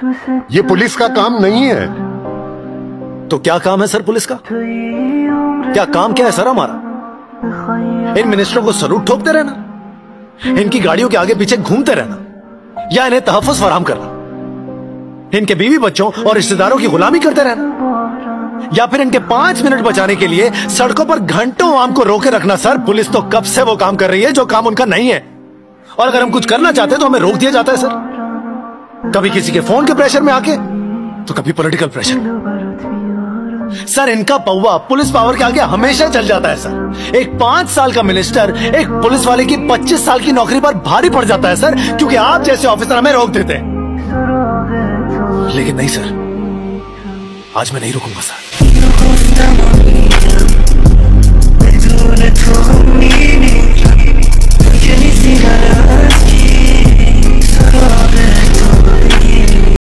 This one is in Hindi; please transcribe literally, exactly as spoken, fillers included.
ये पुलिस का काम नहीं है। तो क्या काम है सर पुलिस का? क्या काम क्या है सर हमारा? इन मिनिस्टरों को सलूट ठोकते रहना, इनकी गाड़ियों के आगे पीछे घूमते रहना, या इन्हें तहफ्फुज़ फराहम करना, इनके बीवी बच्चों और रिश्तेदारों की गुलामी करते रहना, या फिर इनके पांच मिनट बचाने के लिए सड़कों पर घंटों आम को रोके रखना। सर पुलिस तो कब से वो काम कर रही है जो काम उनका नहीं है, और अगर हम कुछ करना चाहते हैं तो हमें रोक दिया जाता है सर। कभी किसी के फोन के प्रेशर में आके, तो कभी पॉलिटिकल प्रेशर में। सर इनका पौवा पुलिस पावर के आगे हमेशा चल जाता है सर। एक पांच साल का मिनिस्टर एक पुलिस वाले की पच्चीस साल की नौकरी पर भारी पड़ जाता है सर, क्योंकि आप जैसे ऑफिसर हमें रोक देते हैं। लेकिन नहीं सर, आज मैं नहीं रुकूंगा सर।